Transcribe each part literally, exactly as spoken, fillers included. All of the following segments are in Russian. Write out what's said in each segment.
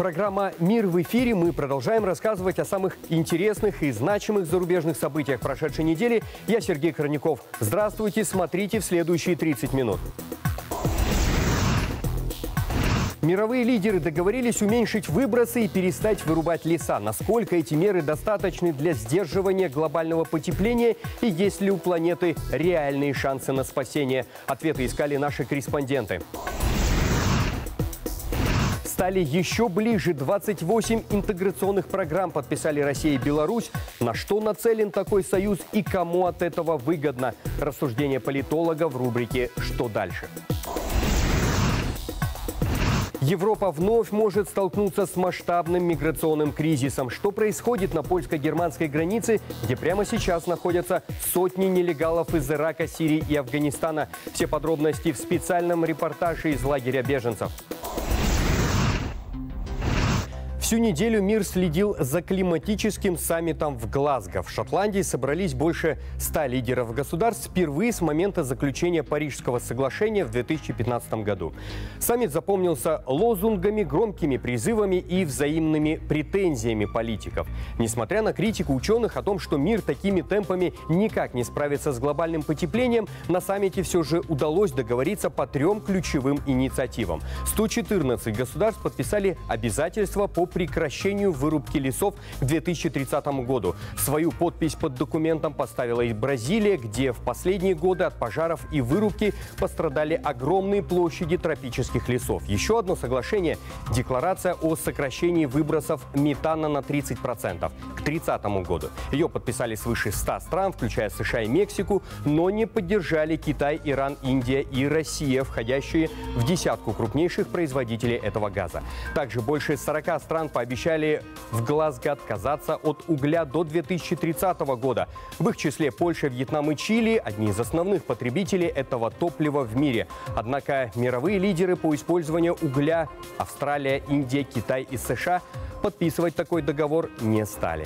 Программа «Мир в эфире». Мы продолжаем рассказывать о самых интересных и значимых зарубежных событиях прошедшей недели. Я Сергей Корняков. Здравствуйте, смотрите в следующие тридцать минут. Мировые лидеры договорились уменьшить выбросы и перестать вырубать леса. Насколько эти меры достаточны для сдерживания глобального потепления и есть ли у планеты реальные шансы на спасение? Ответы искали наши корреспонденты. Стали еще ближе. двадцать восемь интеграционных программ подписали Россия и Беларусь. На что нацелен такой союз и кому от этого выгодно? Рассуждение политолога в рубрике «Что дальше?». Европа вновь может столкнуться с масштабным миграционным кризисом. Что происходит на польско-германской границе, где прямо сейчас находятся сотни нелегалов из Ирака, Сирии и Афганистана? Все подробности в специальном репортаже из лагеря беженцев. Всю неделю мир следил за климатическим саммитом в Глазго. В Шотландии собрались больше ста лидеров государств впервые с момента заключения Парижского соглашения в две тысячи пятнадцатом году. Саммит запомнился лозунгами, громкими призывами и взаимными претензиями политиков. Несмотря на критику ученых о том, что мир такими темпами никак не справится с глобальным потеплением, на саммите все же удалось договориться по трем ключевым инициативам. сто четырнадцать государств подписали обязательства по прекращению вырубки лесов к две тысячи тридцатому году. Свою подпись под документом поставила и Бразилия, где в последние годы от пожаров и вырубки пострадали огромные площади тропических лесов. Еще одно соглашение – декларация о сокращении выбросов метана на тридцать процентов к тридцатому году. Ее подписали свыше ста стран, включая США и Мексику, но не поддержали Китай, Иран, Индия и Россия, входящие в десятку крупнейших производителей этого газа. Также больше сорока стран пообещали в Глазго отказаться от угля до две тысячи тридцатого года. В их числе Польша, Вьетнам и Чили – одни из основных потребителей этого топлива в мире. Однако мировые лидеры по использованию угля – Австралия, Индия, Китай и США – подписывать такой договор не стали.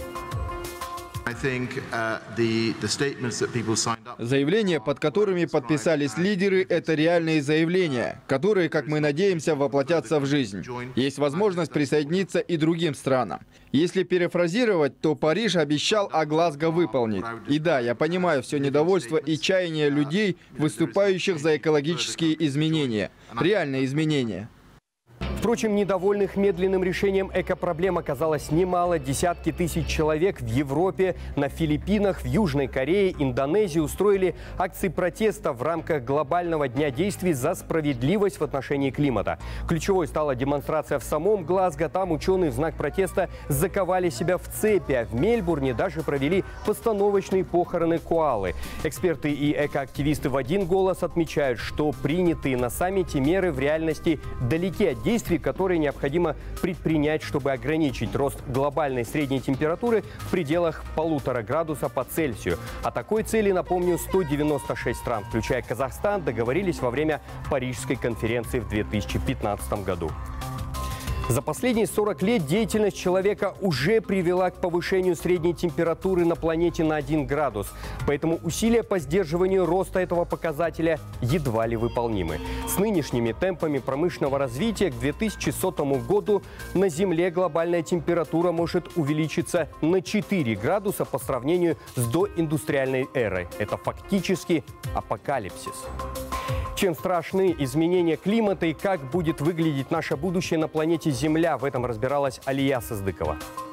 Заявления, под которыми подписались лидеры, это реальные заявления, которые, как мы надеемся, воплотятся в жизнь. Есть возможность присоединиться и другим странам. Если перефразировать, то Париж обещал, а Глазго выполнит. И да, я понимаю все недовольство и чаяние людей, выступающих за экологические изменения. Реальные изменения. Впрочем, недовольных медленным решением экопроблем оказалось немало. Десятки тысяч человек в Европе, на Филиппинах, в Южной Корее, Индонезии устроили акции протеста в рамках глобального дня действий за справедливость в отношении климата. Ключевой стала демонстрация в самом Глазго. Там ученые в знак протеста заковали себя в цепи, а в Мельбурне даже провели постановочные похороны коалы. Эксперты и экоактивисты в один голос отмечают, что принятые на саммите меры в реальности далеки от действий, которые необходимо предпринять, чтобы ограничить рост глобальной средней температуры в пределах полутора градуса по Цельсию. О такой цели, напомню, сто девяносто шесть стран, включая Казахстан, договорились во время Парижской конференции в две тысячи пятнадцатом году. За последние сорок лет деятельность человека уже привела к повышению средней температуры на планете на один градус. Поэтому усилия по сдерживанию роста этого показателя едва ли выполнимы. С нынешними темпами промышленного развития к две тысячи сотому году на Земле глобальная температура может увеличиться на четыре градуса по сравнению с доиндустриальной эрой. Это фактически апокалипсис. Чем страшны изменения климата и как будет выглядеть наше будущее на планете Земля? В этом разбиралась Алия Сыздыкова.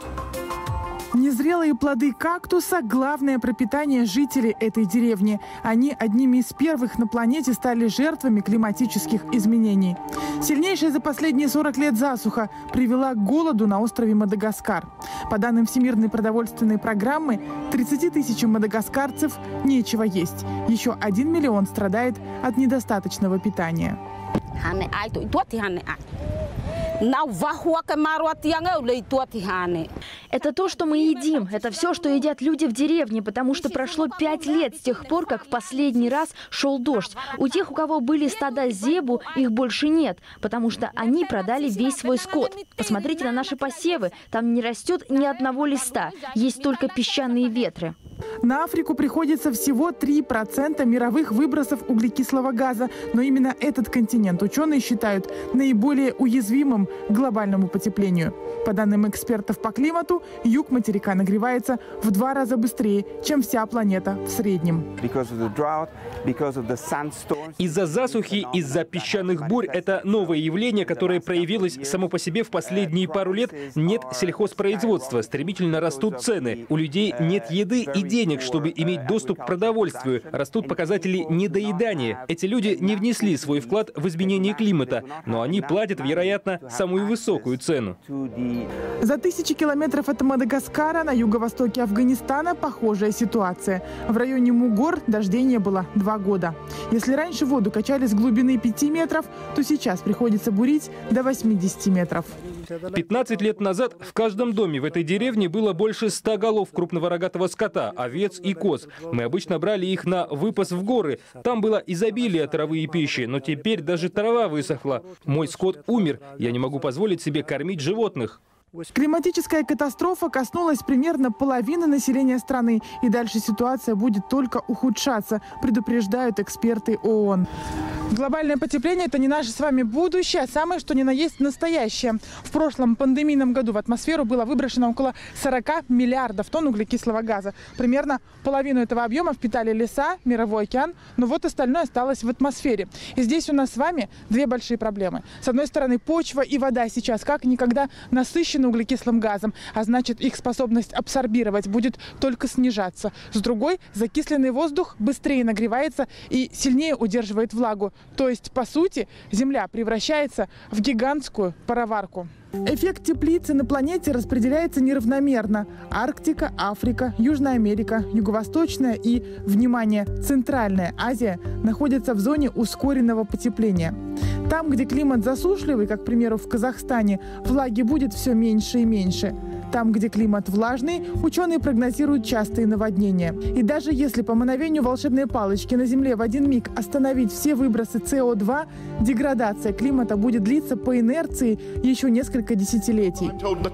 Незрелые плоды кактуса – главное пропитание жителей этой деревни. Они одними из первых на планете стали жертвами климатических изменений. Сильнейшая за последние сорок лет засуха привела к голоду на острове Мадагаскар. По данным Всемирной продовольственной программы, тридцати тысячам мадагаскарцев нечего есть. Еще один миллион страдает от недостаточного питания. Это то, что мы едим. Это все, что едят люди в деревне, потому что прошло пять лет с тех пор, как в последний раз шел дождь. У тех, у кого были стада зебу, их больше нет, потому что они продали весь свой скот. Посмотрите на наши посевы. Там не растет ни одного листа. Есть только песчаные ветры. На Африку приходится всего три процента мировых выбросов углекислого газа. Но именно этот континент ученые считают наиболее уязвимым к глобальному потеплению. По данным экспертов по климату, юг материка нагревается в два раза быстрее, чем вся планета в среднем. Из-за засухи, из-за песчаных бурь — это новое явление, которое проявилось само по себе в последние пару лет. Нет сельхозпроизводства, стремительно растут цены. У людей нет еды и денег, чтобы иметь доступ к продовольствию. Растут показатели недоедания. Эти люди не внесли свой вклад в изменение климата, но они платят, вероятно, самую высокую цену. За тысячи километров от Мадагаскара на юго-востоке Афганистана похожая ситуация. В районе Мугор дождей не было два года. Если раньше воду качали с глубины пяти метров, то сейчас приходится бурить до восьмидесяти метров. пятнадцать лет назад в каждом доме в этой деревне было больше ста голов крупного рогатого скота, овец и коз. Мы обычно брали их на выпас в горы. Там было изобилие травы и пищи, но теперь даже трава высохла. Мой скот умер. Я не могу позволить себе кормить животных. Климатическая катастрофа коснулась примерно половины населения страны. И дальше ситуация будет только ухудшаться, предупреждают эксперты ООН. Глобальное потепление – это не наше с вами будущее, а самое что ни на есть настоящее. В прошлом пандемийном году в атмосферу было выброшено около сорока миллиардов тонн углекислого газа. Примерно половину этого объема впитали леса, мировой океан, но вот остальное осталось в атмосфере. И здесь у нас с вами две большие проблемы. С одной стороны, почва и вода сейчас как никогда насыщены углекислым газом, а значит, их способность абсорбировать будет только снижаться. С другой, закисленный воздух быстрее нагревается и сильнее удерживает влагу. То есть, по сути, Земля превращается в гигантскую пароварку. Эффект теплицы на планете распределяется неравномерно. Арктика, Африка, Южная Америка, Юго-Восточная и, внимание, Центральная Азия находятся в зоне ускоренного потепления. Там, где климат засушливый, как, к примеру, в Казахстане, влаги будет все меньше и меньше. Там, где климат влажный, ученые прогнозируют частые наводнения. И даже если по мановению волшебной палочки на Земле в один миг остановить все выбросы С О два, деградация климата будет длиться по инерции еще несколько десятилетий.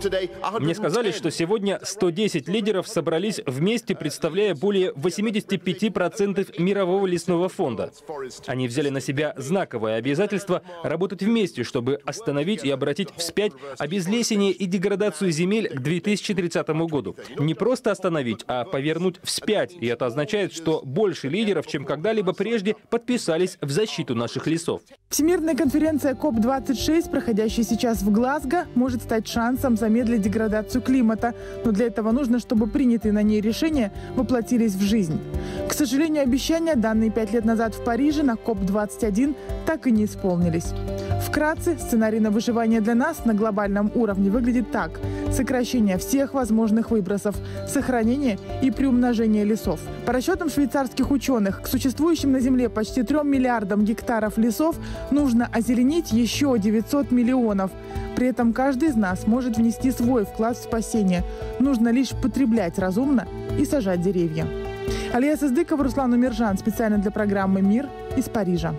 Мне сказали, что сегодня сто десять лидеров собрались вместе, представляя более восьмидесяти пяти процентов мирового лесного фонда. Они взяли на себя знаковое обязательство работать вместе, чтобы остановить и обратить вспять обезлесение и деградацию земель к две тысячи тридцатому году. Не просто остановить, а повернуть вспять. И это означает, что больше лидеров, чем когда-либо прежде, подписались в защиту наших лесов. Всемирная конференция коп двадцать шесть, проходящая сейчас в Глазго, может стать шансом замедлить деградацию климата. Но для этого нужно, чтобы принятые на ней решения воплотились в жизнь. К сожалению, обещания, данные пять лет назад в Париже на коп двадцать один, так и не исполнились. Вкратце, сценарий на выживание для нас на глобальном уровне выглядит так. Сокращение всех возможных выбросов, сохранение и приумножение лесов. По расчетам швейцарских ученых, к существующим на Земле почти трем миллиардам гектаров лесов нужно озеленить еще девятьсот миллионов. При этом каждый из нас может внести свой вклад в спасение. Нужно лишь потреблять разумно и сажать деревья. Алия Сыздыкова, Руслан Умержан. Специально для программы «Мир» из Парижа.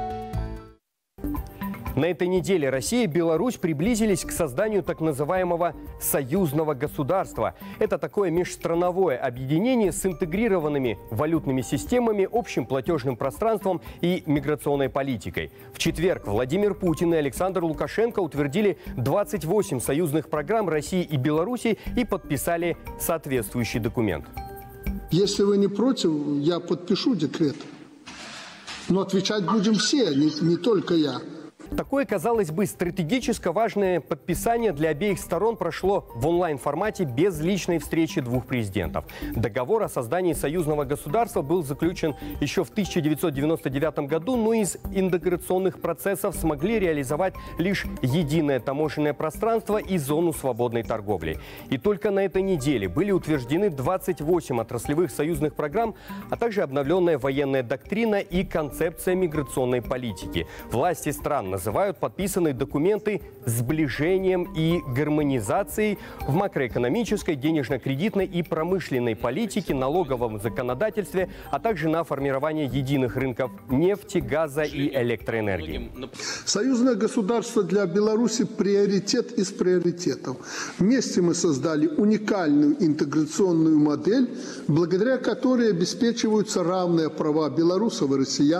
На этой неделе Россия и Беларусь приблизились к созданию так называемого союзного государства. Это такое межстрановое объединение с интегрированными валютными системами, общим платежным пространством и миграционной политикой. В четверг Владимир Путин и Александр Лукашенко утвердили двадцать восемь союзных программ России и Беларуси и подписали соответствующий документ. Если вы не против, я подпишу декрет. Но отвечать будем все, не, не только я. Такое, казалось бы, стратегически важное подписание для обеих сторон прошло в онлайн-формате без личной встречи двух президентов. Договор о создании союзного государства был заключен еще в тысяча девятьсот девяносто девятом году, но из интеграционных процессов смогли реализовать лишь единое таможенное пространство и зону свободной торговли. И только на этой неделе были утверждены двадцать восемь отраслевых союзных программ, а также обновленная военная доктрина и концепция миграционной политики. Власти стран называют подписанные документы сближением и гармонизацией в макроэкономической, денежно-кредитной и промышленной политике, налоговом законодательстве, а также на формирование единых рынков нефти, газа и электроэнергии. Союзное государство для Беларуси – приоритет из приоритетов. Вместе мы создали уникальную интеграционную модель, благодаря которой обеспечиваются равные права белорусов и россиян,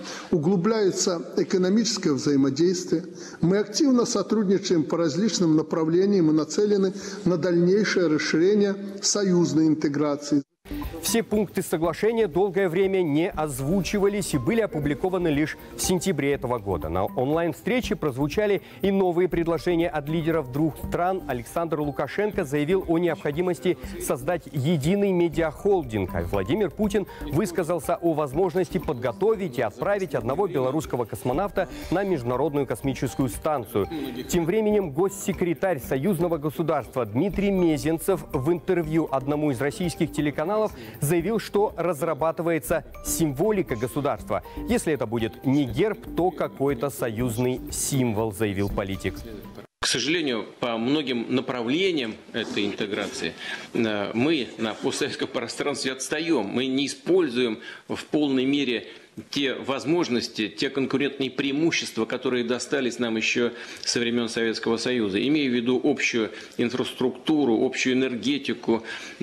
углубляется экономическое взаимодействие. Мы активно сотрудничаем по различным направлениям и нацелены на дальнейшее расширение союзной интеграции. Все пункты соглашения долгое время не озвучивались и были опубликованы лишь в сентябре этого года. На онлайн-встрече прозвучали и новые предложения от лидеров двух стран. Александр Лукашенко заявил о необходимости создать единый медиахолдинг. А Владимир Путин высказался о возможности подготовить и отправить одного белорусского космонавта на Международную космическую станцию. Тем временем госсекретарь союзного государства Дмитрий Мезенцев в интервью одному из российских телеканалов заявил, что разрабатывается символика государства. Если это будет не герб, то какой-то союзный символ, заявил политик. К сожалению, по многим направлениям этой интеграции мы на постсоветском пространстве отстаем. Мы не используем в полной мере те возможности, те конкурентные преимущества, которые достались нам еще со времен Советского Союза. Имея в виду общую инфраструктуру, общую энергетику,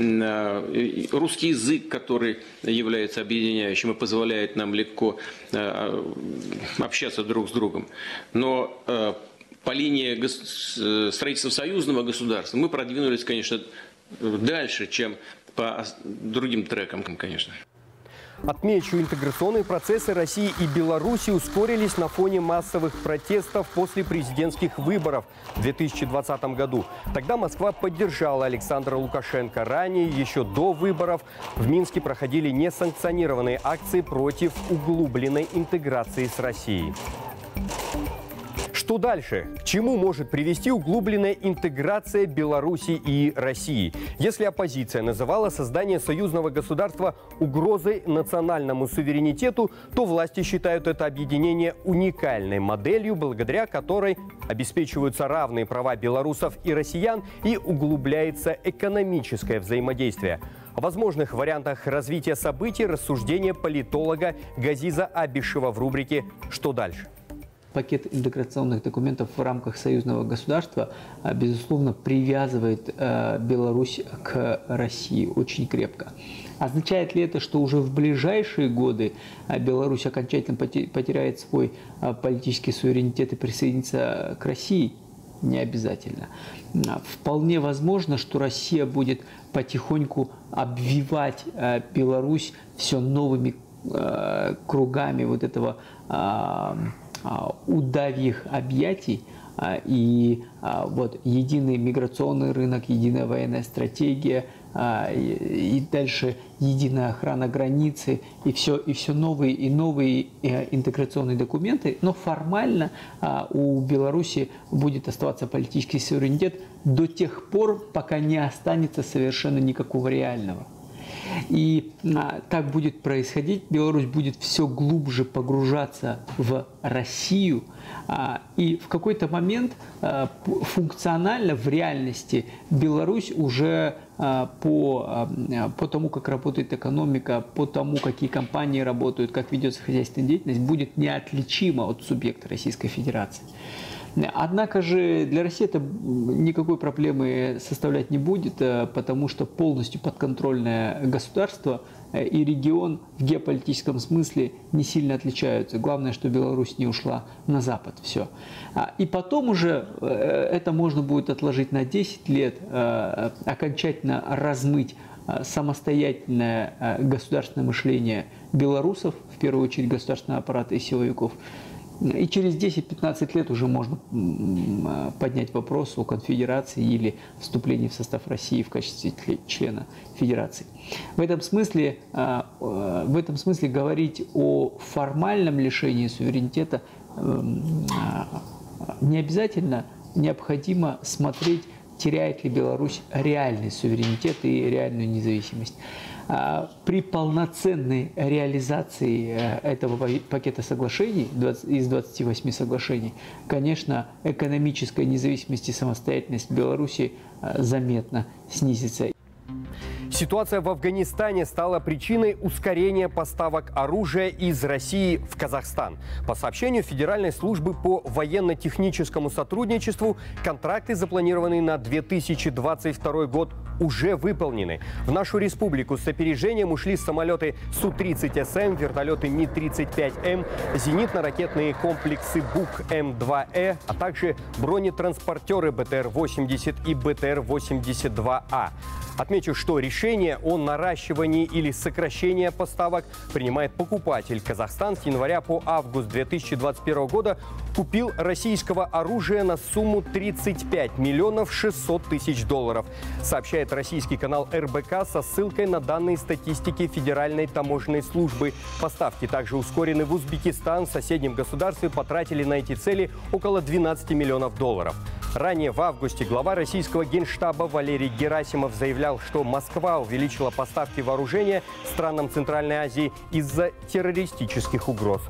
русский язык, который является объединяющим и позволяет нам легко общаться друг с другом. Но по линии строительства союзного государства мы продвинулись, конечно, дальше, чем по другим трекам, конечно. Отмечу, интеграционные процессы России и Беларуси ускорились на фоне массовых протестов после президентских выборов в две тысячи двадцатом году. Тогда Москва поддержала Александра Лукашенко. Ранее, еще до выборов, в Минске проходили несанкционированные акции против углубленной интеграции с Россией. Что дальше? К чему может привести углубленная интеграция Беларуси и России? Если оппозиция называла создание союзного государства угрозой национальному суверенитету, то власти считают это объединение уникальной моделью, благодаря которой обеспечиваются равные права белорусов и россиян и углубляется экономическое взаимодействие. О возможных вариантах развития событий рассуждения политолога Газиза Абишева в рубрике «Что дальше?». Пакет интеграционных документов в рамках союзного государства, безусловно, привязывает Беларусь к России очень крепко. Означает ли это, что уже в ближайшие годы Беларусь окончательно потеряет свой политический суверенитет и присоединится к России? Не обязательно. Вполне возможно, что Россия будет потихоньку обвивать Беларусь все новыми кругами вот этого удавьих объятий, и вот единый миграционный рынок, единая военная стратегия, и дальше единая охрана границы, и все, и все новые и новые интеграционные документы, но формально у Беларуси будет оставаться политический суверенитет до тех пор, пока не останется совершенно никакого реального. И а, так будет происходить, Беларусь будет все глубже погружаться в Россию, а, и в какой-то момент а, функционально в реальности Беларусь уже а, по, а, по тому, как работает экономика, по тому, какие компании работают, как ведется хозяйственная деятельность, будет неотличима от субъекта Российской Федерации. Однако же для России это никакой проблемы составлять не будет, потому что полностью подконтрольное государство и регион в геополитическом смысле не сильно отличаются. Главное, что Беларусь не ушла на Запад. Все. И потом уже это можно будет отложить на десять лет, окончательно размыть самостоятельное государственное мышление белорусов, в первую очередь государственного аппарата и силовиков. И через десять-пятнадцать лет уже можно поднять вопрос о конфедерации или вступлении в состав России в качестве члена федерации. В этом смысле, в этом смысле говорить о формальном лишении суверенитета не обязательно, необходимо смотреть, теряет ли Беларусь реальный суверенитет и реальную независимость. При полноценной реализации этого пакета соглашений, из двадцати восьми соглашений, конечно, экономическая независимость и самостоятельность Беларуси заметно снизится. Ситуация в Афганистане стала причиной ускорения поставок оружия из России в Казахстан. По сообщению Федеральной службы по военно-техническому сотрудничеству, контракты, запланированные на две тысячи двадцать второй год, уже выполнены. В нашу республику с опережением ушли самолеты Су тридцать Эс Эм, вертолеты Ми тридцать пять Эм, зенитно-ракетные комплексы Бук Эм два Э, а также бронетранспортеры Бэ Тэ Эр восемьдесят и Бэ Тэ Эр восемьдесят два А. Отмечу, что решение о наращивании или сокращении поставок принимает покупатель. Казахстан с января по август две тысячи двадцать первого года купил российского оружия на сумму тридцать пять миллионов шестьсот тысяч долларов, сообщает российский канал Эр Бэ Ка со ссылкой на данные статистики Федеральной таможенной службы. Поставки также ускорены в Узбекистан. В соседнем государстве потратили на эти цели около двенадцати миллионов долларов. Ранее в августе глава российского генштаба Валерий Герасимов заявлял, что Москва увеличила поставки вооружения странам Центральной Азии из-за террористических угроз.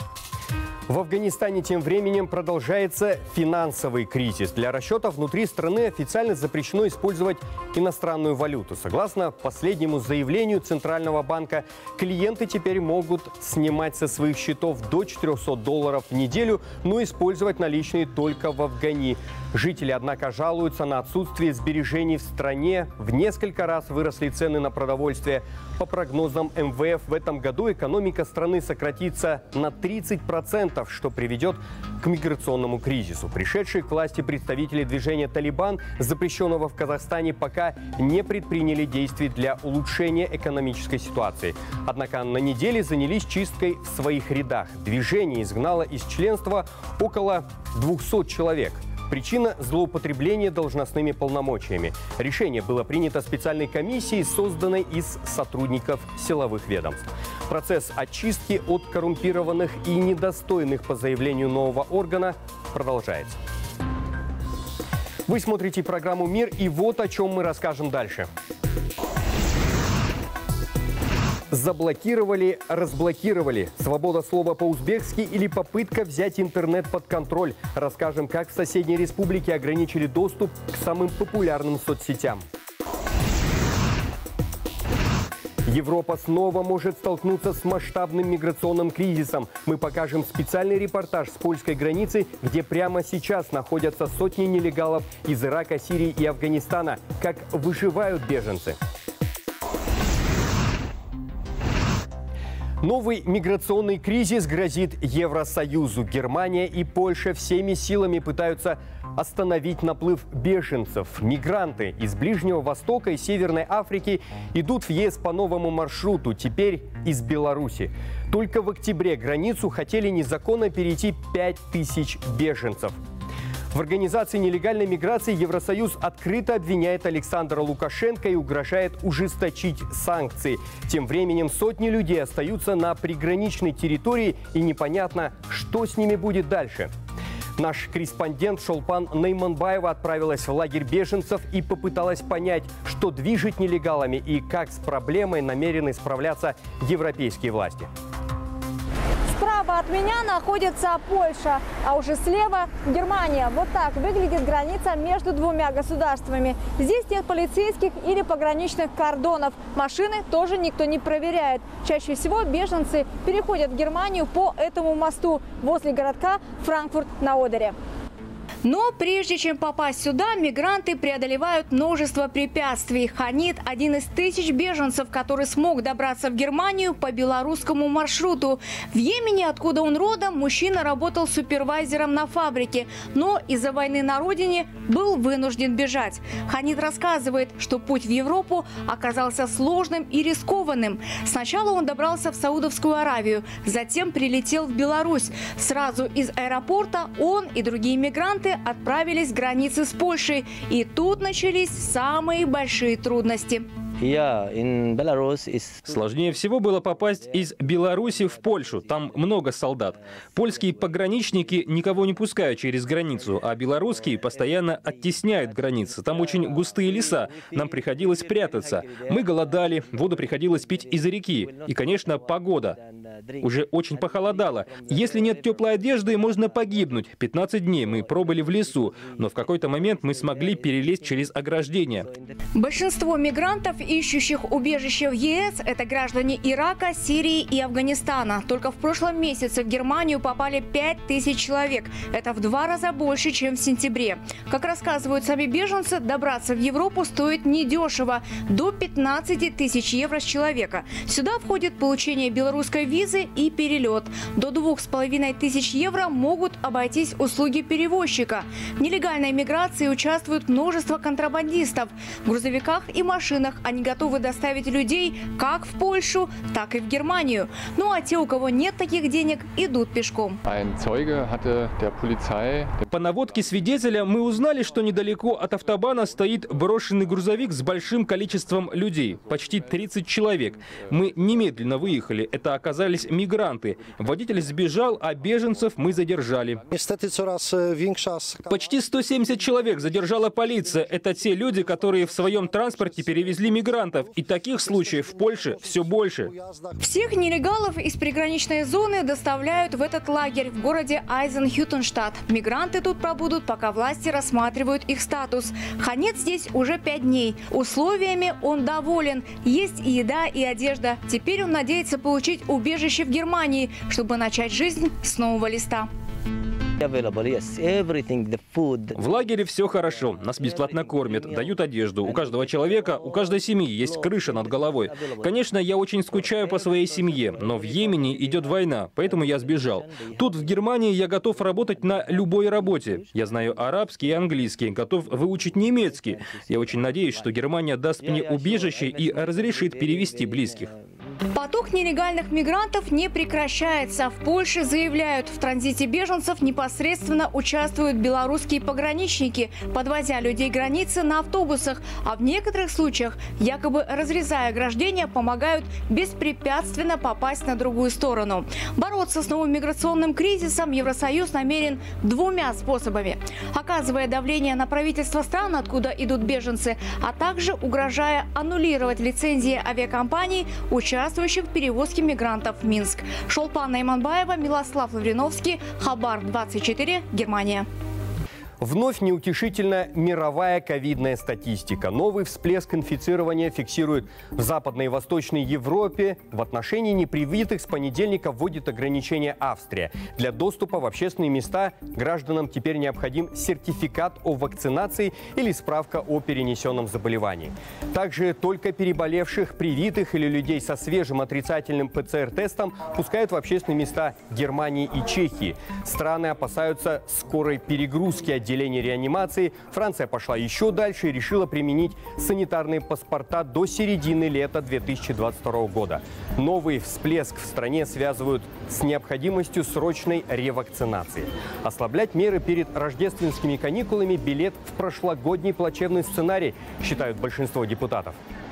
В Афганистане тем временем продолжается финансовый кризис. Для расчетов внутри страны официально запрещено использовать иностранную валюту. Согласно последнему заявлению Центрального банка, клиенты теперь могут снимать со своих счетов до четырёхсот долларов в неделю, но использовать наличные только в Афгане. Жители, однако, жалуются на отсутствие сбережений в стране. В несколько раз выросли цены на продовольствие. По прогнозам Эм Вэ Эф, в этом году экономика страны сократится на тридцать процентов, что приведет к миграционному кризису. Пришедшие к власти представители движения «Талибан», запрещенного в Казахстане, пока не предприняли действий для улучшения экономической ситуации. Однако на неделе занялись чисткой в своих рядах. Движение изгнало из членства около двухсот человек. Причина – злоупотребление должностными полномочиями. Решение было принято специальной комиссией, созданной из сотрудников силовых ведомств. Процесс очистки от коррумпированных и недостойных по заявлению нового органа продолжается. Вы смотрите программу «Мир», и вот о чем мы расскажем дальше. Заблокировали, разблокировали. Свобода слова по-узбекски или попытка взять интернет под контроль. Расскажем, как в соседней республике ограничили доступ к самым популярным соцсетям. Европа снова может столкнуться с масштабным миграционным кризисом. Мы покажем специальный репортаж с польской границы, где прямо сейчас находятся сотни нелегалов из Ирака, Сирии и Афганистана. Как выживают беженцы. Новый миграционный кризис грозит Евросоюзу. Германия и Польша всеми силами пытаются остановить наплыв беженцев. Мигранты из Ближнего Востока и Северной Африки идут в Е Эс по новому маршруту, теперь из Беларуси. Только в октябре границу хотели незаконно перейти пять тысяч беженцев. В организации нелегальной миграции Евросоюз открыто обвиняет Александра Лукашенко и угрожает ужесточить санкции. Тем временем сотни людей остаются на приграничной территории, и непонятно, что с ними будет дальше. Наш корреспондент Шолпан Нейманбаева отправилась в лагерь беженцев и попыталась понять, что движет нелегалами и как с проблемой намерены справляться европейские власти. Справа от меня находится Польша, а уже слева Германия. Вот так выглядит граница между двумя государствами. Здесь нет полицейских или пограничных кордонов. Машины тоже никто не проверяет. Чаще всего беженцы переходят в Германию по этому мосту возле городка Франкфурт на Одере. Но прежде чем попасть сюда, мигранты преодолевают множество препятствий. Ханит – один из тысяч беженцев, который смог добраться в Германию по белорусскому маршруту. В Йемене, откуда он родом, мужчина работал супервайзером на фабрике, но из-за войны на родине был вынужден бежать. Ханит рассказывает, что путь в Европу оказался сложным и рискованным. Сначала он добрался в Саудовскую Аравию, затем прилетел в Беларусь. Сразу из аэропорта он и другие мигранты отправились к границе с Польшей. И тут начались самые большие трудности. Сложнее всего было попасть из Беларуси в Польшу. Там много солдат. Польские пограничники никого не пускают через границу, а белорусские постоянно оттесняют границы. Там очень густые леса. Нам приходилось прятаться. Мы голодали, воду приходилось пить из реки. И, конечно, погода. Уже очень похолодало. Если нет теплой одежды, можно погибнуть. пятнадцать дней мы пробыли в лесу, но в какой-то момент мы смогли перелезть через ограждение. Большинство мигрантов ищущих убежище в ЕС – это граждане Ирака, Сирии и Афганистана. Только в прошлом месяце в Германию попали пять тысяч человек. Это в два раза больше, чем в сентябре. Как рассказывают сами беженцы, добраться в Европу стоит недешево – до пятнадцати тысяч евро с человека. Сюда входит получение белорусской визы и перелет. До двух с половиной тысяч евро могут обойтись услуги перевозчика. В нелегальной миграции участвует множество контрабандистов. В грузовиках и машинах они готовы доставить людей как в Польшу, так и в Германию. Ну а те, у кого нет таких денег, идут пешком. По наводке свидетеля мы узнали, что недалеко от автобана стоит брошенный грузовик с большим количеством людей, почти тридцать человек. Мы немедленно выехали. Это оказались мигранты. Водитель сбежал, а беженцев мы задержали. Почти сто семьдесят человек задержала полиция. Это те люди, которые в своем транспорте перевезли мигрантов. И таких случаев в Польше все больше. Всех нелегалов из приграничной зоны доставляют в этот лагерь в городе Айзенхютенштадт. Мигранты тут пробудут, пока власти рассматривают их статус. Ханец здесь уже пять дней. Условиями он доволен. Есть и еда, и одежда. Теперь он надеется получить убежище в Германии, чтобы начать жизнь с нового листа. В лагере все хорошо. Нас бесплатно кормят, дают одежду. У каждого человека, у каждой семьи есть крыша над головой. Конечно, я очень скучаю по своей семье, но в Йемене идет война, поэтому я сбежал. Тут, в Германии, я готов работать на любой работе. Я знаю арабский и английский, готов выучить немецкий. Я очень надеюсь, что Германия даст мне убежище и разрешит перевести близких. Поток нелегальных мигрантов не прекращается. В Польше заявляют, в транзите беженцев непосредственно участвуют белорусские пограничники, подвозя людей к границе на автобусах, а в некоторых случаях, якобы разрезая ограждения, помогают беспрепятственно попасть на другую сторону. Бороться с новым миграционным кризисом Евросоюз намерен двумя способами. Оказывая давление на правительства стран, откуда идут беженцы, а также угрожая аннулировать лицензии авиакомпаний, участвующих в перевозке мигрантов в Минск. Шолпан Найманбаева, Милослав Лавриновский, Хабар двадцать четыре, Германия. Вновь неутешительна мировая ковидная статистика. Новый всплеск инфицирования фиксируют в Западной и Восточной Европе. В отношении непривитых с понедельника вводит ограничения Австрия. Для доступа в общественные места гражданам теперь необходим сертификат о вакцинации или справка о перенесенном заболевании. Также только переболевших, привитых или людей со свежим отрицательным ПЦР-тестом пускают в общественные места Германии и Чехии. Страны опасаются скорой перегрузки отделений реанимации. Франция пошла еще дальше и решила применить санитарные паспорта до середины лета две тысячи двадцать второго года. Новый всплеск в стране связывают с необходимостью срочной ревакцинации. Ослаблять меры перед рождественскими каникулами – билет в прошлогодний плачевный сценарий, считают большинство депутатов.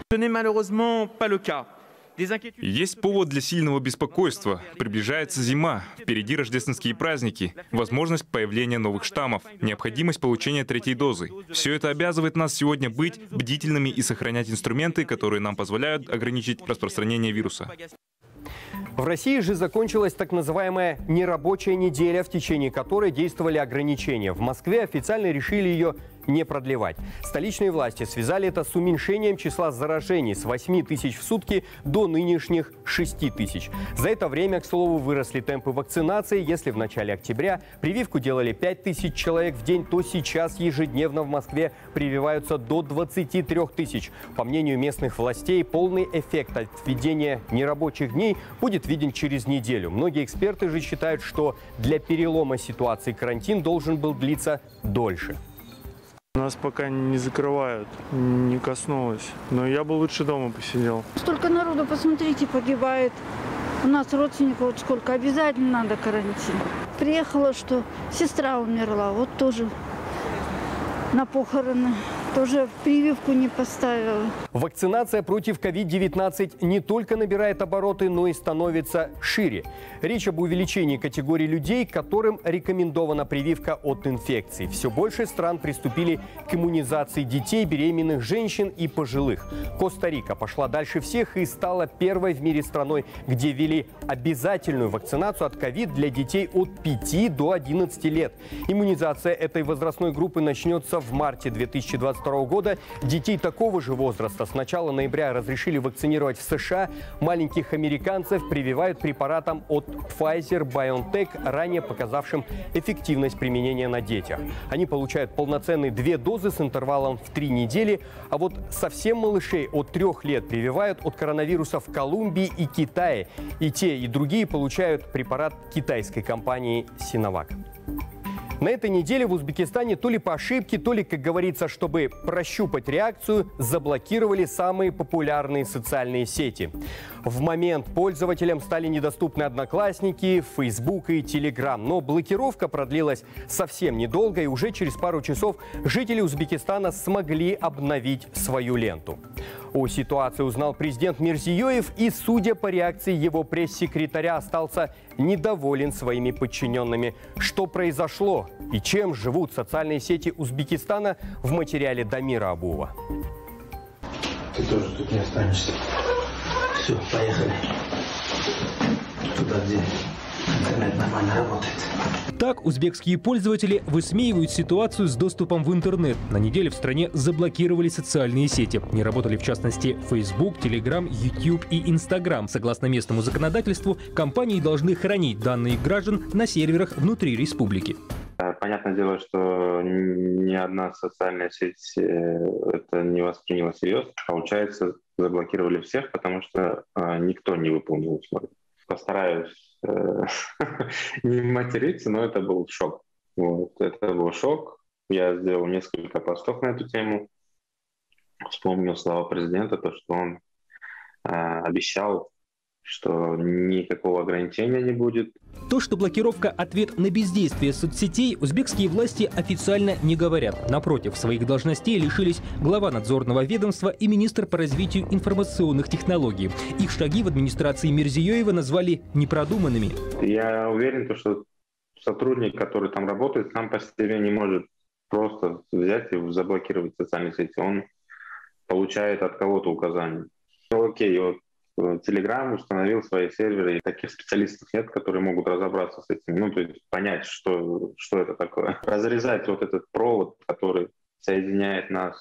Есть повод для сильного беспокойства. Приближается зима, впереди рождественские праздники, возможность появления новых штаммов, необходимость получения третьей дозы. Все это обязывает нас сегодня быть бдительными и сохранять инструменты, которые нам позволяют ограничить распространение вируса. В России же закончилась так называемая нерабочая неделя, в течение которой действовали ограничения. В Москве официально решили ее не продлевать. Столичные власти связали это с уменьшением числа заражений с восьми тысяч в сутки до нынешних шести тысяч. За это время, к слову, выросли темпы вакцинации. Если в начале октября прививку делали пять тысяч человек в день, то сейчас ежедневно в Москве прививаются до двадцати трёх тысяч. По мнению местных властей, полный эффект от введения нерабочих дней будет виден через неделю. Многие эксперты же считают, что для перелома ситуации карантин должен был длиться дольше. Нас пока не закрывают, не коснулось. Но я бы лучше дома посидел. Столько народу, посмотрите, погибает. У нас родственников вот сколько. Обязательно надо карантин. Приехала, что сестра умерла. Вот тоже на похороны. Тоже прививку не поставила. Вакцинация против ковид девятнадцать не только набирает обороты, но и становится шире. Речь об увеличении категории людей, которым рекомендована прививка от инфекций. Все больше стран приступили к иммунизации детей, беременных женщин и пожилых. Коста-Рика пошла дальше всех и стала первой в мире страной, где ввели обязательную вакцинацию от ковид для детей от пяти до одиннадцати лет. Иммунизация этой возрастной группы начнется в марте две тысячи двадцать второго года детей такого же возраста с начала ноября разрешили вакцинировать в США. Маленьких американцев прививают препаратом от Pfizer-BioNTech, ранее показавшим эффективность применения на детях. Они получают полноценные две дозы с интервалом в три недели, а вот совсем малышей от трех лет прививают от коронавируса в Колумбии и Китае. И те, и другие получают препарат китайской компании Sinovac. На этой неделе в Узбекистане то ли по ошибке, то ли, как говорится, чтобы прощупать реакцию, заблокировали самые популярные социальные сети. В момент пользователям стали недоступны Одноклассники, Facebook и Telegram. Но блокировка продлилась совсем недолго, и уже через пару часов жители Узбекистана смогли обновить свою ленту. О ситуации узнал президент Мирзиёев и, судя по реакции его пресс-секретаря, остался недоволен своими подчиненными. Что произошло и чем живут социальные сети Узбекистана, в материале Дамира Абуова. Ты тоже тут не останешься. Все, поехали. Туда, где интернет нормально работает. Так узбекские пользователи высмеивают ситуацию с доступом в интернет. На неделе в стране заблокировали социальные сети. Не работали, в частности, Facebook, Telegram, YouTube и Instagram. Согласно местному законодательству, компании должны хранить данные граждан на серверах внутри республики. Понятное дело, что ни одна социальная сеть это не восприняла всерьез. Получается, заблокировали всех, потому что никто не выполнил условия. Постараюсь не материться, но это был шок. Вот. Это был шок. Я сделал несколько постов на эту тему. Вспомнил слова президента, то, что он э, обещал, что никакого ограничения не будет. То, что блокировка – ответ на бездействие соцсетей, узбекские власти официально не говорят. Напротив, своих должностей лишились глава надзорного ведомства и министр по развитию информационных технологий. Их шаги в администрации Мирзиёева назвали непродуманными. Я уверен, что сотрудник, который там работает, сам по себе не может просто взять и заблокировать социальные сети. Он получает от кого-то указания. Ну, окей, вот Telegram установил свои серверы, и таких специалистов нет, которые могут разобраться с этим, ну, то есть понять, что, что это такое. Разрезать вот этот провод, который соединяет нас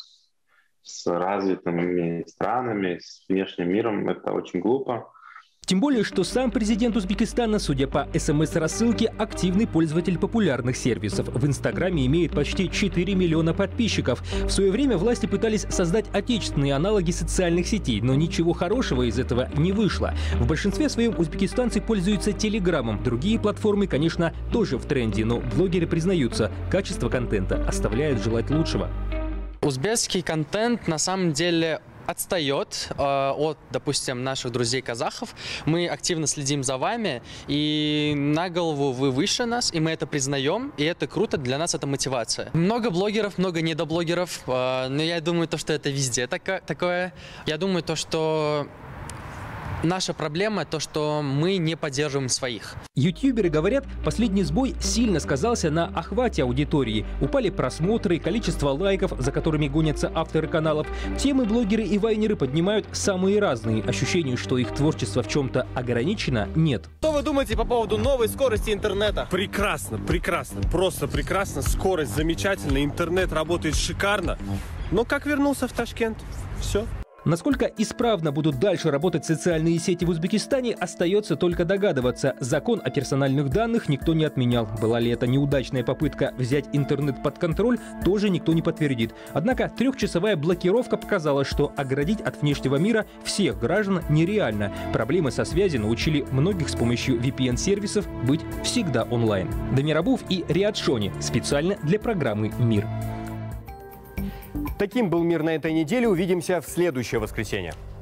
с развитыми странами, с внешним миром, это очень глупо. Тем более, что сам президент Узбекистана, судя по эс эм эс-рассылке, активный пользователь популярных сервисов. В Инстаграме имеет почти четыре миллиона подписчиков. В свое время власти пытались создать отечественные аналоги социальных сетей, но ничего хорошего из этого не вышло. В большинстве своем узбекистанцы пользуются Телеграмом. Другие платформы, конечно, тоже в тренде, но блогеры признаются, качество контента оставляет желать лучшего. Узбекский контент на самом деле отстает э, от, допустим, наших друзей-казахов. Мы активно следим за вами, и на голову вы выше нас, и мы это признаем, и это круто, для нас это мотивация. Много блогеров, много недоблогеров, э, но я думаю, то, что это везде тако, такое. Я думаю, то, что наша проблема то, что мы не поддерживаем своих. Ютуберы говорят, последний сбой сильно сказался на охвате аудитории. Упали просмотры, количество лайков, за которыми гонятся авторы каналов. Темы блогеры и вайнеры поднимают самые разные. Ощущение, что их творчество в чем-то ограничено, нет. Что вы думаете по поводу новой скорости интернета? Прекрасно, прекрасно, просто прекрасно. Скорость замечательная, интернет работает шикарно. Но как вернулся в Ташкент? Все. Насколько исправно будут дальше работать социальные сети в Узбекистане, остается только догадываться. Закон о персональных данных никто не отменял. Была ли это неудачная попытка взять интернет под контроль, тоже никто не подтвердит. Однако трехчасовая блокировка показала, что оградить от внешнего мира всех граждан нереально. Проблемы со связью научили многих с помощью ви пи эн-сервисов быть всегда онлайн. Дамир Абуов и Риат Шони специально для программы «Мир». Таким был «Мир» на этой неделе. Увидимся в следующее воскресенье.